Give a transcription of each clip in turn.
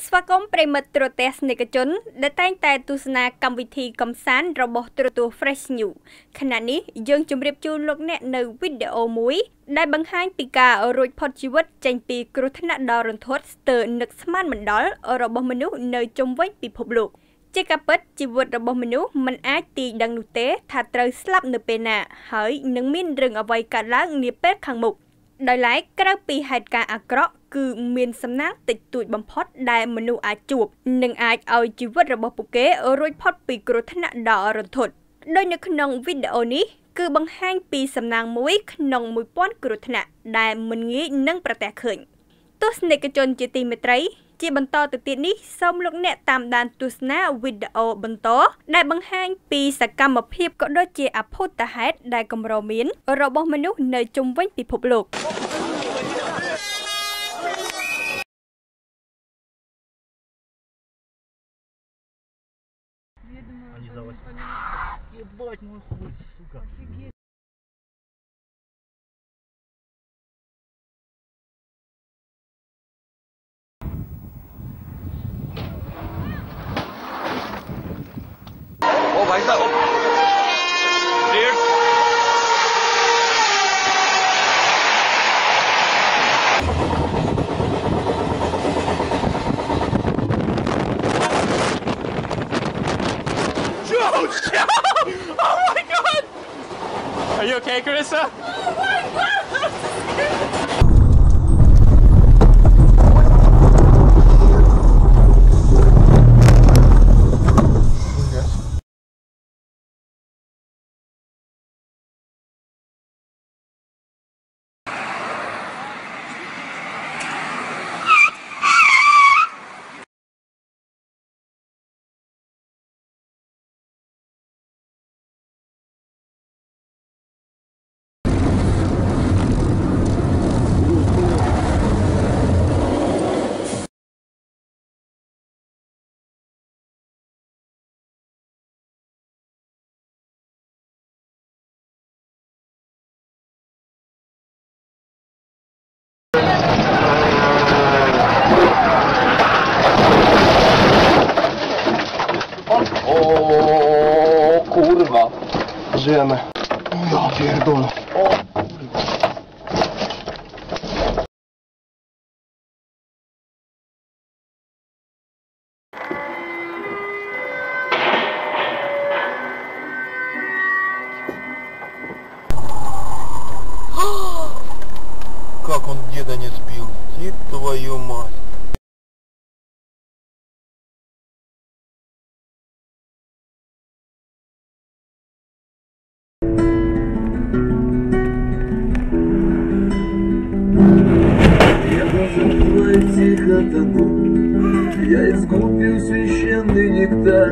ស្វាគមន៍ប្រិមិត្តទូរទស្សនិកជនដែលតែងតែទស្សនាកម្មវិធីកម្សាន្តរបស់ទូរទស្សន៍ Fresh News ខណៈនេះយើងជម្រាបជូនលោកអ្នកនៅវីដេអូមួយដែលបង្ហាញពីការរួចផុតជីវិតចេញពីគ្រោះថ្នាក់ដ៏រន្ធត់ស្ទើរនឹកស្មានមិនដល់របស់មនុស្សនៅជុំវិញពិភពលោកជាការពិតជីវិតរបស់មនុស្សមិនអាចទាយដឹងនោះទេថាត្រូវស្លាប់នៅពេលណាហើយនឹងមានរឿងអ្វីកើតឡើងនាពេលខាងមុខដោយឡែកក្រៅពីហេតុការណ៍អាក្រក់គឺមានសំណាងតិចតួចបំផុតដែលមនុស្សអាចជួបនិងអាចឲ្យជីវិតរបស់ពួកគេរួចផុតពីគ្រោះថ្នាក់ដ៏រន្ធត់ដោយនៅក្នុងវីដេអូនេះគឺបង្ហាញពីសំណាងមួយក្នុង 1000 គ្រោះថ្នាក់ដែលមិនងាយនឹងប្រទះឃើញទស្សនិកជនជាទីមេត្រីជាបន្តទៅទៀតនេះសូមលោកអ្នកតាមដានទស្សនាវីដេអូបន្តដែលបង្ហាញពីសកម្មភាពក៏ដូចជាអភូតហេតុដែលកម្រមានរបស់មនុស្សនៅជុំវិញពិភពលោក Ебать, мой хуй, сука. О, भाई साहब, oh my God! Are you okay, Carissa? Oh my God! O kurwa. Żyjemy. Ja pierdolę. O kurwa. Как он деда не сбил? Ты твою мать. Тихо тону, я искупил священный нектар.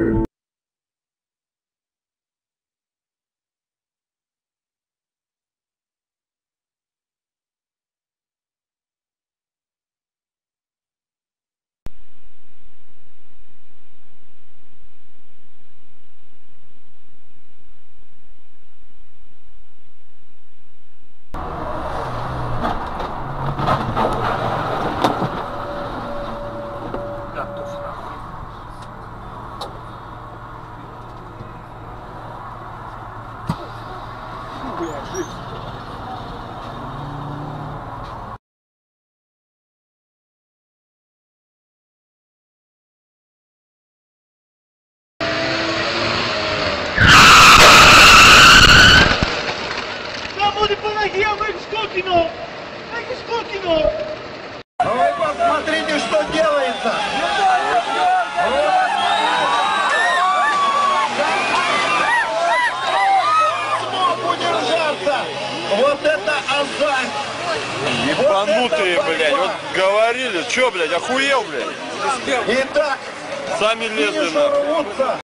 Вы посмотрите, что делается! Смог удержаться! Вот это азарт! Ебанутые, блядь, вот говорили, чё, блядь, охуел, блядь? Итак, Сами лезли, нахуй.